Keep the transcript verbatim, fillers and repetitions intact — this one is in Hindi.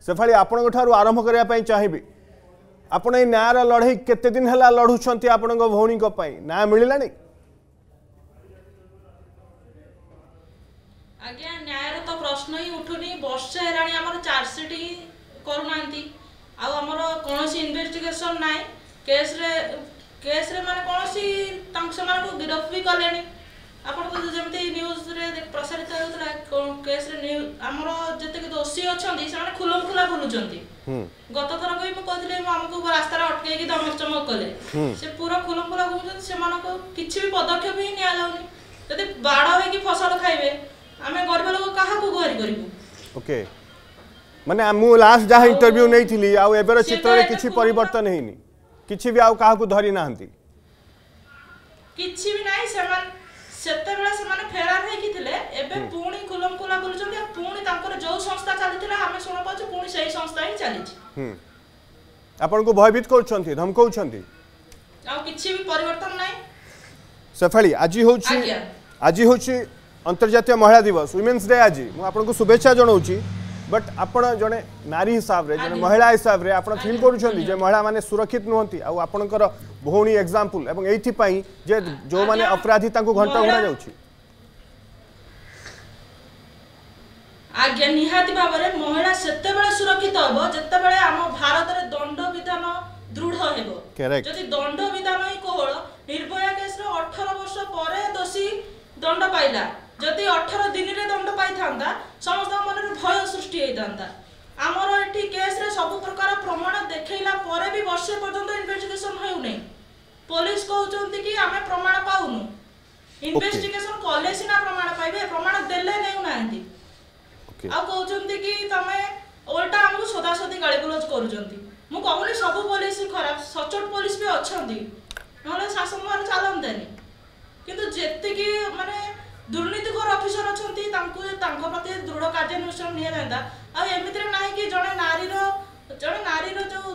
सेफाली आपण आरंभ करने चाहिए आपण ये न्यायर लड़ई केते दिन है लड़ुंट आपण भौणी न्याय मिलला नहीं आज्ञा न्यायर तो प्रश्न ही उठुनी वर्षे हेराणी आमर चार्जसीट ही करूना आमर कौन इन्वेस्टिगेशन ना केस रे केस रे माने कौन से गिरफ भी कले आपन को जमती न्यूज रे प्रसारित होता केस रे आमर जते दोषी अछंती से माने खुलम खुला बोलुचंती गत थर को मु कहथिले हमको रास्ता रे अटके की धमक चमक कले से पूरा खुलम खुला बोलुचंती से मानको किछि भी पदक्षेप ही निया जाउनी जदि बाड़ होय कि फसल खाइबे आमे गरीब लोग कहा को गुहारी करिवु ओके माने मु लास्ट जहा इंटरव्यू नै थिली आ एबेर चित्र रे किछि परिवर्तन हेनी किछि भी आउ कहा को धरि नाहंती किछि भी नाही समान सेते बेला समान फेरार हे कि थिले एबे पूणी कुलम कुला बोलुचंती आ पूणी तांकर जो संस्था चलिथिला हमें सुन पाछु पूणी सही संस्था ही चलिछि हम आपन को भयभीत करछंती धमकौछंती आ किछि भी परिवर्तन नाही सफाली आज होछि आज होछि अंतर्जातीय महिला दिवस वुमेन्स डे आज मु आपन को शुभेच्छा जणाउछि बट आपण जने नारी हिसाब रे जने महिला हिसाब रे आपण फील करूछंती जे महिला माने सुरक्षित नहंती आ आपनकर भौणी एग्जांपल एवं एथि पई जे जो माने अपराधी तांको घंटा घुरा जाउछि आज्ञा निहाती भाबरे महिला सेते बेले सुरक्षित होबो जते बेले हम भारत रे दंड विधान दृढ़ हेबो जदि दंड विधान ही कोहळ निर्भया केस रे अठारह वर्ष परे दोषी दंड पाइला जदि अठारह दिन रे दंड पाई थांदा समस्त मन रे भय सृष्टि हेई थांदा हमर एठी केस रे सब प्रकार प्रमाण देखैला परे भी वर्ष पर्यंत इन्वेस्टिगेशन होउ नै पुलिस कहउचंती कि हमें प्रमाण पाउनु इन्वेस्टिगेशन कले सिना प्रमाण पाइबे प्रमाण देले नै नांती आ कहउचंती कि तमे उल्टा हमकु सदा सदी गाली गलौज करूचंती मु कहउनी सब पुलिस खराब सचोट पुलिस भी अछंती नले शासन मार चालंतेनी किंतु जेते कि माने दुर्नीतिखोर ऑफिसर अछंती तांको तांको प्रति दृढ़ कार्यान्वेषण निया जांदा आ एमितिर नाही कि जणे नारी रो जणे नारी रो जो